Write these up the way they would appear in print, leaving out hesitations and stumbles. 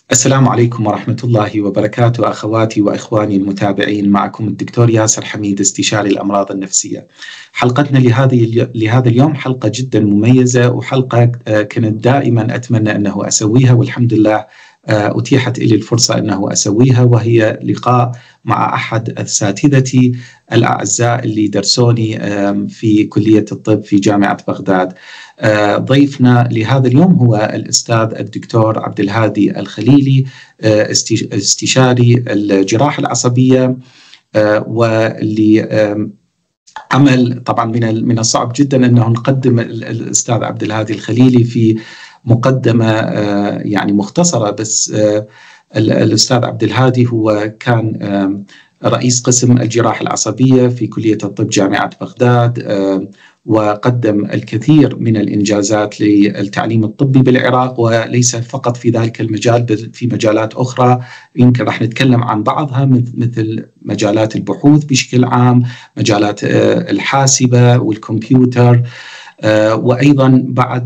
السلام عليكم ورحمة الله وبركاته أخواتي وإخواني المتابعين. معكم الدكتور ياسر حميد، استشاري الأمراض النفسية. حلقتنا لهذا اليوم حلقة جدا مميزة، وحلقة كنت دائما أتمنى أنه أسويها، والحمد لله أتيحت لي الفرصة أنه أسويها، وهي لقاء مع أحد أساتذتي الأعزاء اللي درسوني في كلية الطب في جامعة بغداد. ضيفنا لهذا اليوم هو الأستاذ الدكتور عبد الهادي الخليلي، استشاري الجراحة العصبية، واللي عمل طبعا من الصعب جدا أنه نقدم الأستاذ عبد الهادي الخليلي في مقدمة يعني مختصرة، بس الأستاذ عبد الهادي هو كان رئيس قسم الجراحة العصبية في كلية الطب جامعة بغداد، وقدم الكثير من الإنجازات للتعليم الطبي بالعراق، وليس فقط في ذلك المجال بل في مجالات أخرى يمكن راح نتكلم عن بعضها، مثل مجالات البحوث بشكل عام، مجالات الحاسبة والكمبيوتر، وأيضا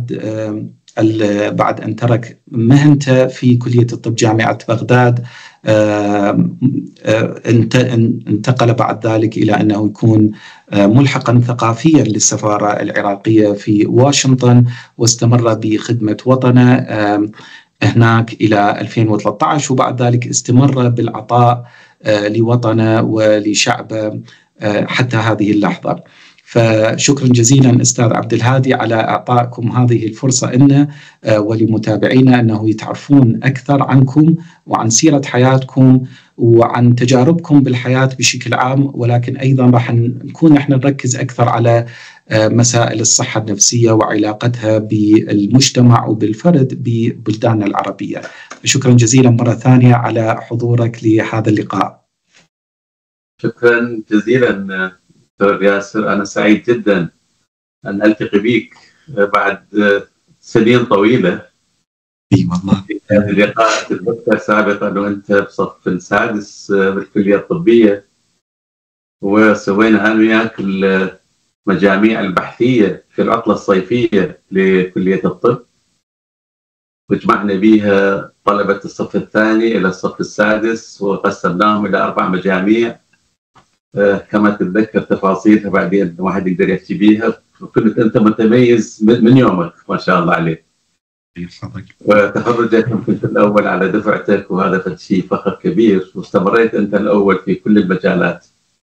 بعد أن ترك مهنته في كلية الطب جامعة بغداد انتقل بعد ذلك إلى أنه يكون ملحقا ثقافيا للسفارة العراقية في واشنطن، واستمر بخدمة وطنه هناك إلى 2013، وبعد ذلك استمر بالعطاء لوطنه ولشعبه حتى هذه اللحظة. فشكرا جزيلا أستاذ عبد الهادي على إعطائكم هذه الفرصة لنا ولمتابعينا أنه يتعرفون أكثر عنكم وعن سيرة حياتكم وعن تجاربكم بالحياة بشكل عام، ولكن أيضا راح نكون احنا نركز أكثر على مسائل الصحة النفسية وعلاقتها بالمجتمع وبالفرد ببلداننا العربية. شكرا جزيلا مرة ثانية على حضورك لهذا اللقاء. شكرا جزيلا دكتور ياسر، أنا سعيد جدا أن ألتقي بك بعد سنين طويلة. اي والله. في هذا اللقاء تذكر سابقا أنه أنت بصف السادس بالكلية الطبية، وسوينا أنا وياك المجاميع البحثية في العطلة الصيفية لكلية الطب، وجمعنا بها طلبة الصف الثاني إلى الصف السادس وقسمناهم إلى 4 مجاميع، كما تتذكر تفاصيلها بعدين واحد يقدر يحكي بيها. وكنت أنت متميز من يومك ما شاء الله عليك، وتخرجك كنت الأول على دفعتك، وهذا شيء فخر كبير، واستمريت أنت الأول في كل المجالات.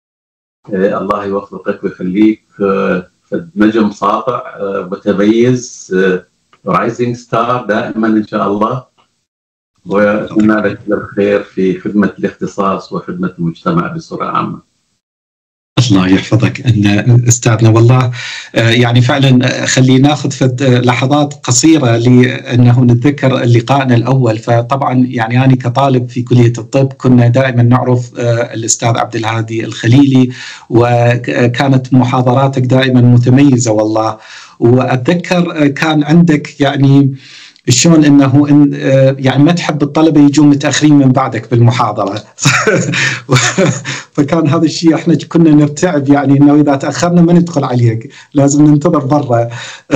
الله يوفقك ويخليك، نجم ساطع متميز، رايزنج ستار دائما إن شاء الله، وأتمنى لك الخير في خدمة الاختصاص وخدمة المجتمع بصورة عامة. الله يحفظك أن أستاذنا، والله يعني فعلا خلينا ناخذ لحظات قصيرة لأنه نتذكر لقائنا الأول. فطبعا يعني أنا كطالب في كلية الطب كنا دائما نعرف الأستاذ عبد الهادي الخليلي، وكانت محاضراتك دائما متميزة والله. وأتذكر كان عندك يعني شلون انه يعني ما تحب الطلبه يجون متاخرين من بعدك بالمحاضره. فكان هذا الشيء احنا كنا نرتعب، يعني انه اذا تاخرنا ما ندخل عليك، لازم ننتظر برا.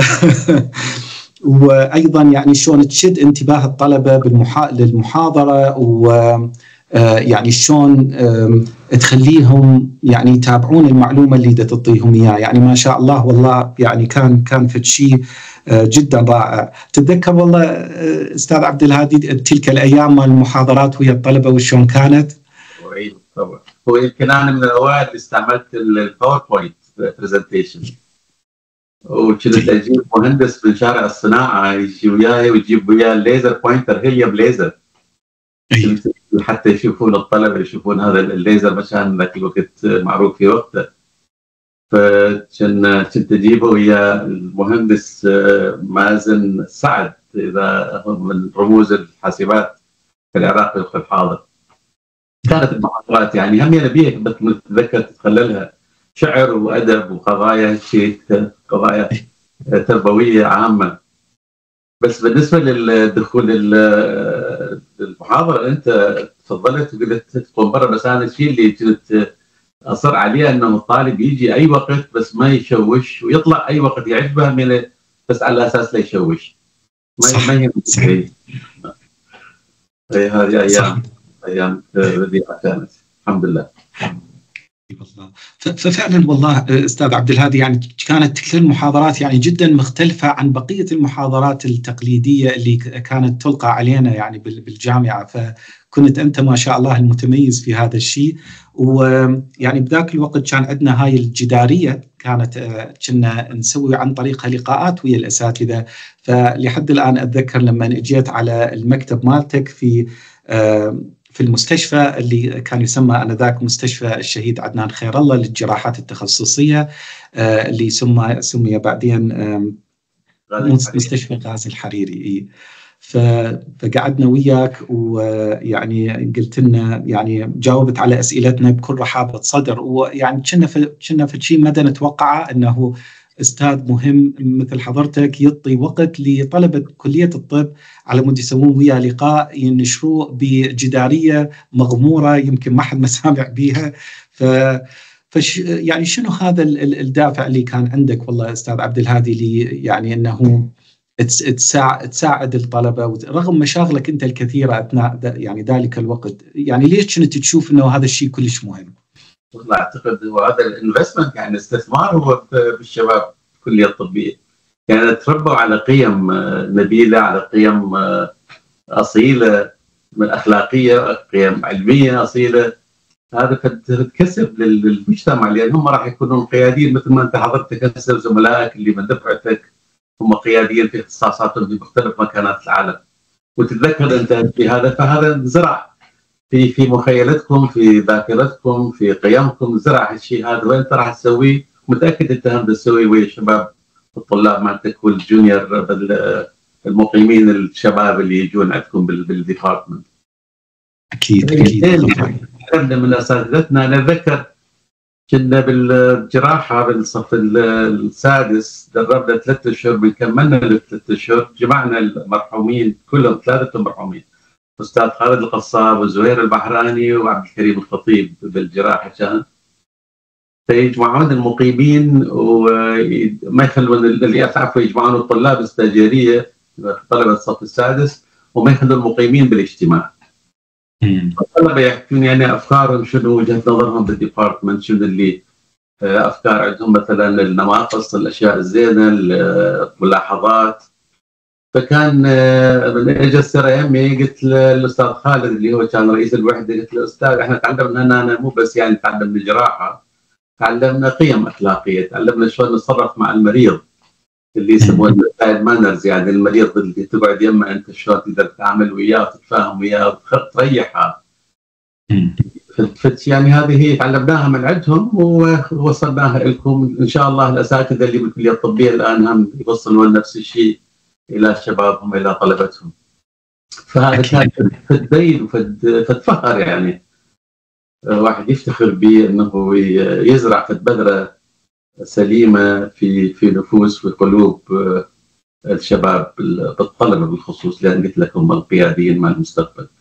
وايضا يعني شلون تشد انتباه الطلبه للمحاضره، و يعني شلون تخليهم يعني يتابعون المعلومه اللي تعطيهم اياها. يعني ما شاء الله والله، يعني كان في شيء جدا رائع. تتذكر والله استاذ عبد الهادي تلك الايام مال المحاضرات ويا الطلبه وشلون كانت؟ طبعا هو يمكن انا من الاوائل اللي استعملت الباوربوينت برزنتيشن، وكنت اجيب مهندس من شارع الصناعه يجي وياي ويجيب وياه الليزر بوينتر هيليوم ليزر، حتى يشوفون الطلبه يشوفون هذا الليزر مشان ذاك الوقت معروف في وقته. فكنت اجيبه ويا المهندس مازن سعد، اذا هو من رموز الحاسبات في العراق في الحاضر. كانت المحاضرات يعني هم نبيك بتتذكر تتخللها شعر وادب وقضايا شيء قضايا تربويه عامه. بس بالنسبه للدخول المحاضره انت تفضلت وقلت تدخل برا، بس انا الشيء اللي كنت اصر عليه انه الطالب يجي اي وقت بس ما يشوش، ويطلع اي وقت يعجبه من بس على اساس لا يشوش، ما يهم. هذه ايام بديعه كانت الحمد لله. والله ففعلا والله استاذ عبد الهادي، يعني كانت كل المحاضرات يعني جدا مختلفه عن بقيه المحاضرات التقليديه اللي كانت تلقى علينا يعني بالجامعه، فكنت انت ما شاء الله المتميز في هذا الشيء. ويعني بذاك الوقت كان عندنا هاي الجداريه، كانت كنا نسوي عن طريقها لقاءات ويا الاساتذه. فلحد الان اتذكر لما اجيت على المكتب مالتك في المستشفى اللي كان يسمى آنذاك مستشفى الشهيد عدنان خير الله للجراحات التخصصية، اللي سمي بعدين مستشفى غازي الحريري. فقعدنا وياك ويعني قلت لنا، يعني جاوبت على أسئلتنا بكل رحابة صدر، ويعني كنا في شيء مدى نتوقعه، أنه أستاذ مهم مثل حضرتك يعطي وقت لطلبة كلية الطب على مود يسوون وياه لقاء ينشروه بجدارية مغمورة يمكن ما حد مسامع بيها. يعني شنو هذا الدافع اللي كان عندك والله أستاذ عبد الهادي لي يعني أنه تساعد الطلبة رغم مشاغلك أنت الكثيرة أثناء يعني ذلك الوقت؟ يعني ليش كنت تشوف أنه هذا الشيء كلش مهم؟ والله اعتقد هو هذا الانفستمنت، يعني استثمار هو بالشباب في الكليه الطبيه، يعني تربوا على قيم نبيله، على قيم اصيله من اخلاقيه، قيم علميه اصيله. هذا تكسب للمجتمع، لان هم راح يكونون قياديين مثل ما انت حضرتك هسه وزملائك اللي من دفعتك هم قياديين في اختصاصاتهم في مختلف مكانات العالم. وتتذكر انت في هذا، فهذا زرع في مخيلتكم، في ذاكرتكم، في قيمكم، زرع الشيء هذا، وانت راح تسويه. متاكد انت هم تسويه ويا الشباب الطلاب مالتك والجونيور المقيمين الشباب اللي يجون عندكم بالديبارتمنت. اكيد. من اساتذتنا انا اتذكر كنا بالجراحه بالصف السادس دربنا 3 اشهر، بنكملنا ال3 اشهر جمعنا المرحومين كلهم، 3 مرحومين، أستاذ خالد القصاب وزهير البحراني وعبد الكريم الخطيب بالجراحة، كان فيجمعون المقيمين وما يخلون اللي يعرفوا يجمعون الطلاب الاستاجيرية طلبة الصف السادس وما يخلون المقيمين بالاجتماع. الطلبة يحكون يعني أفكارهم، شنو وجهة نظرهم بالديبارتمنت، شنو اللي أفكار عندهم، مثلا النواقص، الأشياء الزينة، الملاحظات. فكان من اجى السيره يمي قلت للاستاذ خالد اللي هو كان رئيس الوحده، قلت له استاذ احنا تعلمنا هنا مو بس يعني تعلمنا جراحه، تعلمنا قيم اخلاقيه، تعلمنا شلون نتصرف مع المريض اللي يسمونه مانرز، يعني المريض اللي تقعد يمه انت شلون تقدر تتعامل وياه وتتفاهم وياه وتريحه. يعني هذه هي تعلمناها من عندهم ووصلناها لكم ان شاء الله. الاساتذه اللي بالكليه الطبيه الان هم يوصلون نفس الشيء الى شبابهم الى طلبتهم. فهذا كان فد بين وفد فخر، يعني واحد يفتخر به انه يزرع فد بذره سليمه في نفوس وقلوب الشباب بالطلبه بالخصوص، لان قلت لكم القياديين مع المستقبل.